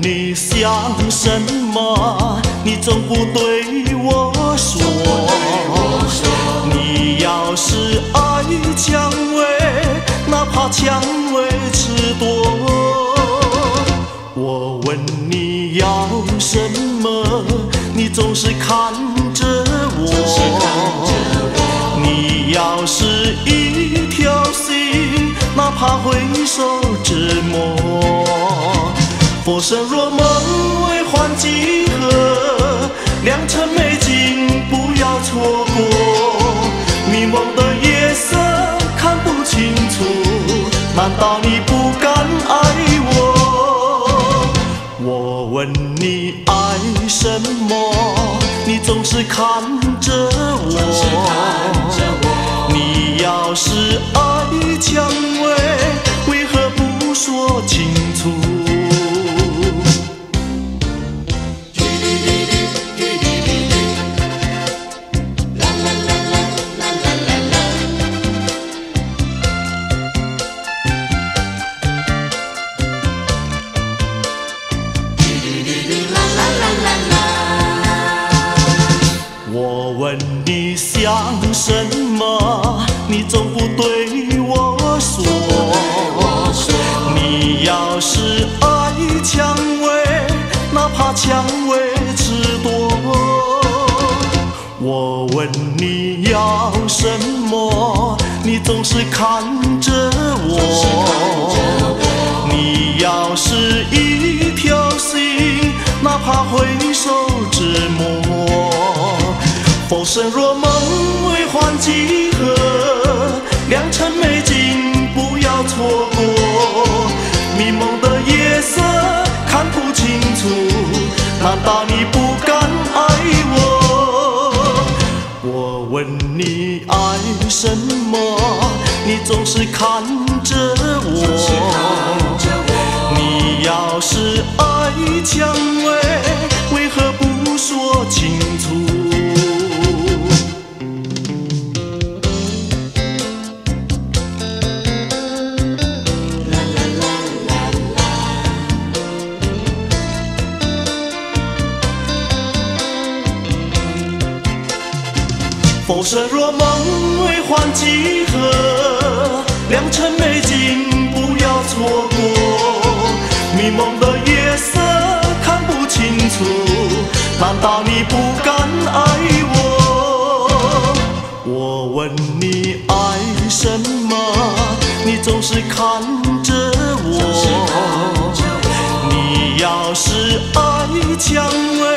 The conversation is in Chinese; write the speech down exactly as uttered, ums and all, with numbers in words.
你想什么，你总不对我说。你要是爱蔷薇，哪怕蔷薇吃多。我问你要什么，你总是看着我。你要是一条心，哪怕回首折磨。佛生若梦为幻几何，良辰美景不要错过。迷蒙的夜色看不清楚，难道你不敢爱我？我问你爱什么，你总是看着我。你要是爱蔷薇，为何不说清楚？我问你想什么，你总不对我说。你要是爱蔷薇，哪怕蔷薇吃多。我问你要什么，你总是看着我。你要是一条心，哪怕回首折磨。浮生若梦为幻几何，良辰美景不要错过。迷蒙的夜色看不清楚，难道你不敢爱我？我问你爱什么，你总是看着我。你要是爱蔷薇，为何不说清楚？浮生若梦为幻几何，良辰美景不要错过。迷蒙的夜色看不清楚，难道你不敢爱我？我问你爱什么，你总是看着我。你要是爱蔷薇，